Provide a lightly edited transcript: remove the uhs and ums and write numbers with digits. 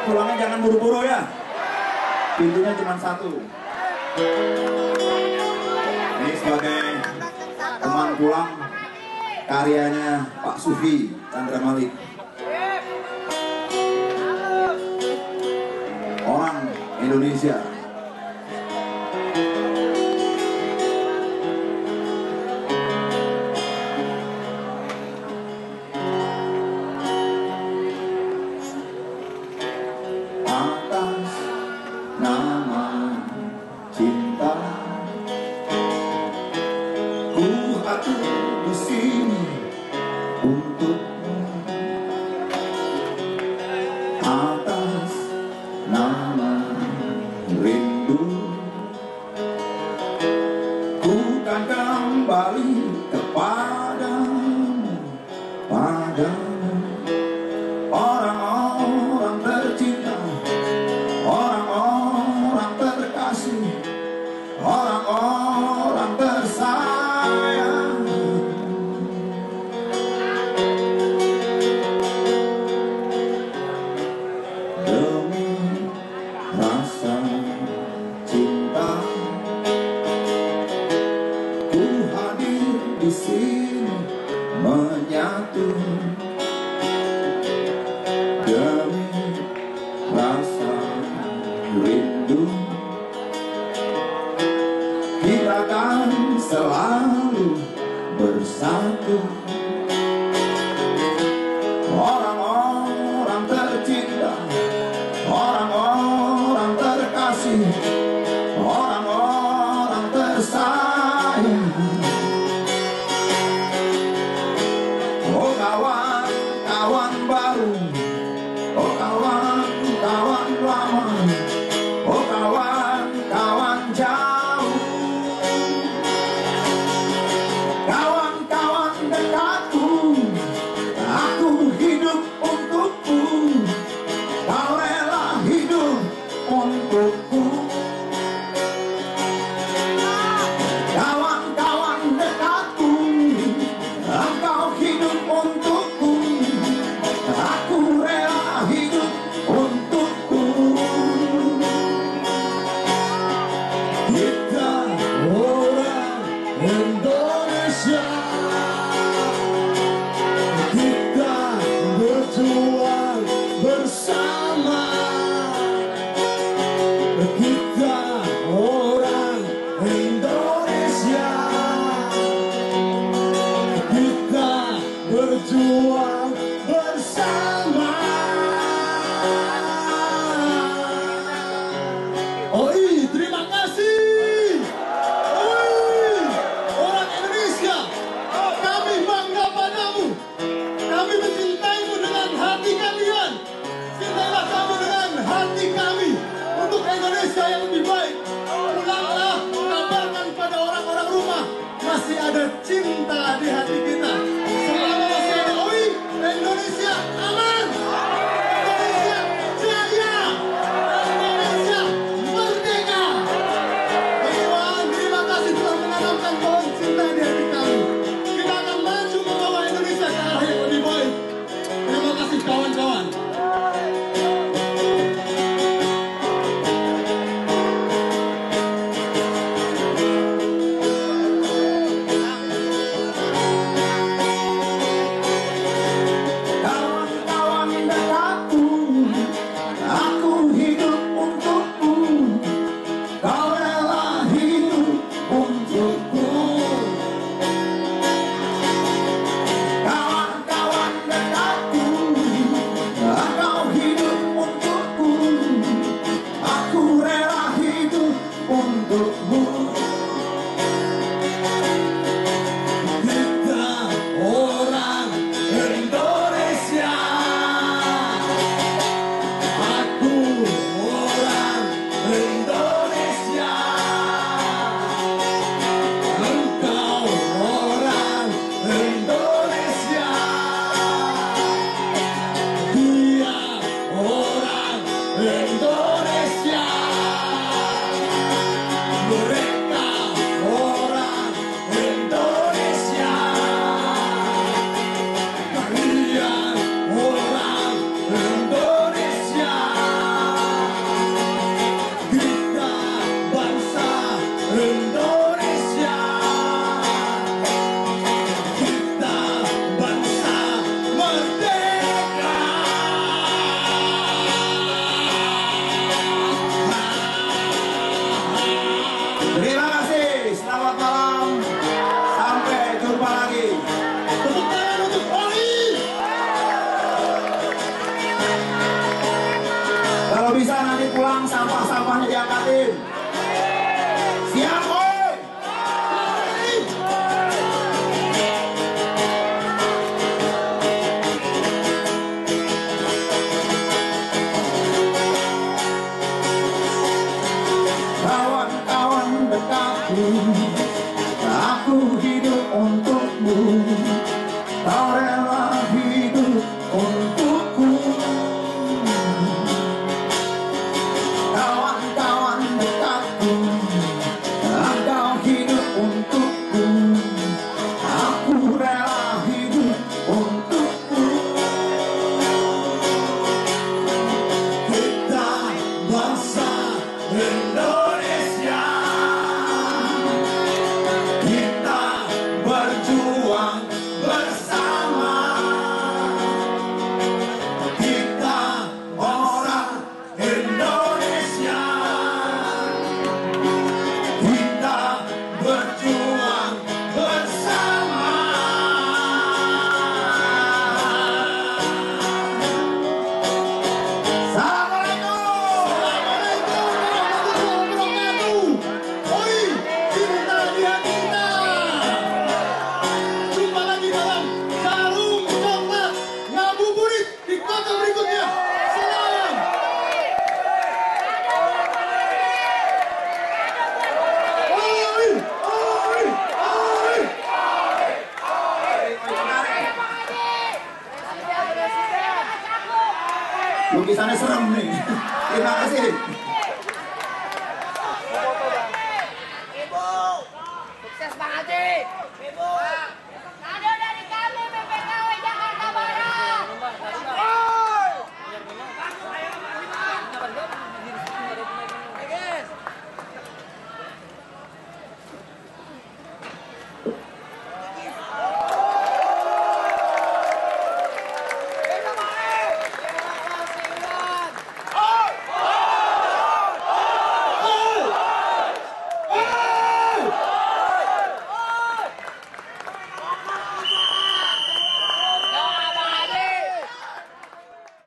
Pulangnya jangan buru-buru ya. Pintunya cuma satu. Ini sebagai teman pulang karyanya Pak Sufi Chandra Malik. Orang Indonesia. Atas nama cinta, ku atur di sini untukmu. Atas nama rindu, ku kan kembali kepadamu, padamu. Orang-orang tercinta, orang-orang terkasih, orang-orang tersayang. Demi rasa cinta, ku hadir di sini menyatu. Demi rasa rindu, kita akan selalu bersatu. Orang-orang tercinta, orang-orang terkasih, orang-orang tersayang. Oh kawan-kawan baru, oh kawan-kawan lama, oh kawan-kawan jauh, kawan-kawan dekatku, aku hidup untukku, kau rela hidup untukku. Kawan-kawan dekatku, engkau hidup untukku, aku rela hidup untukku. Kita orang Indonesia, kita berjuang bersama. Kita orang Indonesia, kita berjuang bersama. Oi, terima kasih. Oi, orang Indonesia, kami bangga padamu. Kami mencintaimu dengan hati kalian. Cintailah kamu dengan hati kami untuk Indonesia yang lebih baik. Pulanglah, kabarkan pada orang-orang rumah, masih ada cinta di hati kita. Selama masih ada Oi, Indonesia aman. Indonesia jaya. Indonesia merdeka. Teman, terima kasih telah menanamkan pohon cinta di hati kami. Kita akan maju membawa Indonesia ke arah yang lebih baik. Terima kasih kawan-kawan. kau rela hidup untukku. Kawan-kawan dekatku, engkau hidup untukku, aku rela hidup untukku. Kita bangsa Indonesia, kita berjuang bersama. Kita orang Indonesia, kita berjuang bersama. Assalamualaikum warahmatullahi wabarakatuh. Oi, cinta di hati kita. Jumpa lagi dalam Jarum Coklat Ngabuburit di kota berikutnya. Salam. Oi, oi, oi. Lukisannya serem nih. Terima kasih. Ibu, sukses Bang Haji. Ibu.